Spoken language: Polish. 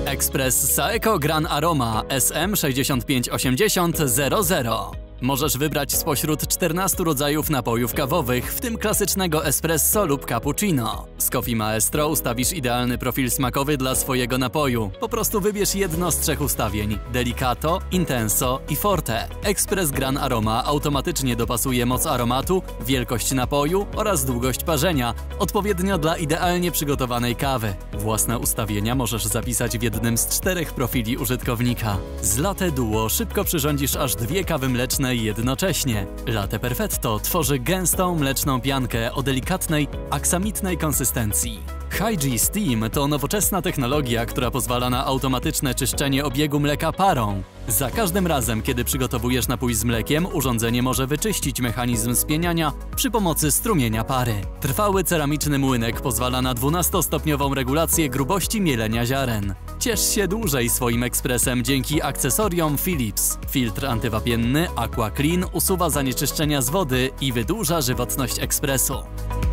Ekspres Saeco Gran Aroma SM658000. Możesz wybrać spośród 14 rodzajów napojów kawowych, w tym klasycznego espresso lub cappuccino. Z Coffee Maestro ustawisz idealny profil smakowy dla swojego napoju. Po prostu wybierz jedno z 3 ustawień: Delicato, Intenso i Forte. Ekspres Gran Aroma automatycznie dopasuje moc aromatu, wielkość napoju oraz długość parzenia, odpowiednio dla idealnie przygotowanej kawy. Własne ustawienia możesz zapisać w jednym z 4 profili użytkownika. Z Latte Duo szybko przyrządzisz aż 2 kawy mleczne jednocześnie. Latte Perfetto tworzy gęstą mleczną piankę o delikatnej, aksamitnej konsystencji. Hi-G Steam to nowoczesna technologia, która pozwala na automatyczne czyszczenie obiegu mleka parą. Za każdym razem, kiedy przygotowujesz napój z mlekiem, urządzenie może wyczyścić mechanizm spieniania przy pomocy strumienia pary. Trwały ceramiczny młynek pozwala na 12-stopniową regulację grubości mielenia ziaren. Ciesz się dłużej swoim ekspresem dzięki akcesoriom Philips. Filtr antywapienny Aqua Clean usuwa zanieczyszczenia z wody i wydłuża żywotność ekspresu.